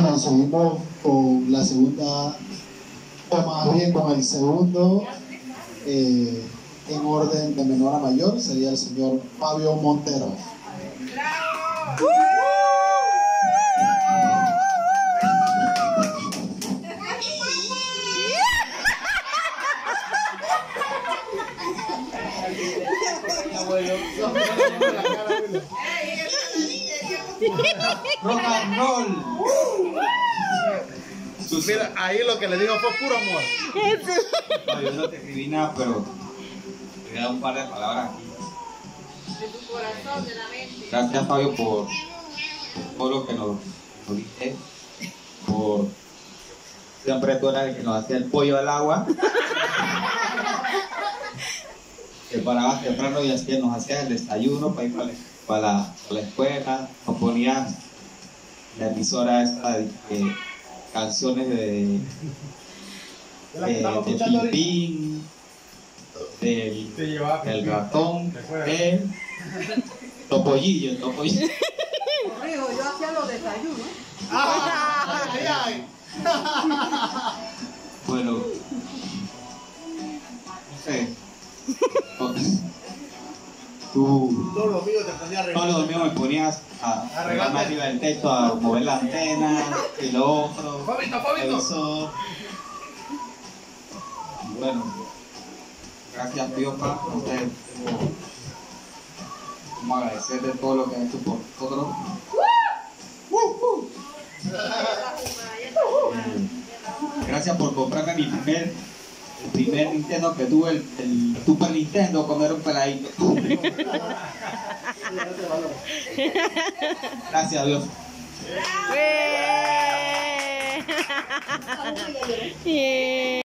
Bueno, seguimos con la segunda, o más bien con el segundo, en orden de menor a mayor, sería el señor Fabio Montero. Rock and roll. Mira, ahí lo que le digo fue puro amor. No, yo no te escribí nada, pero te voy a dar un par de palabras aquí. De tu corazón, de la mente. Gracias, Fabio, por todo lo que nos diste, por siempre tú eras el que nos hacía el pollo al agua. Te parabas temprano y nos hacías el desayuno para ir para la escuela, nos ponías la emisora esta de canciones de Pimpín, del ratón, del Topollillo, el Topollillo. Corrijo, yo hacía los desayunos. Bueno, no sé. Tú Todos los míos te ponía todos los domingos me ponías a arreglarme arriba del techo, a mover la antena, y lo otro, Fabito. televisor. Y bueno, gracias Piopa, no sé cómo agradecerte todo lo que has hecho por nosotros. Gracias por comprarme el primer Nintendo que tuve, el Super Nintendo cuando era un peladito. Gracias a Dios. Yeah.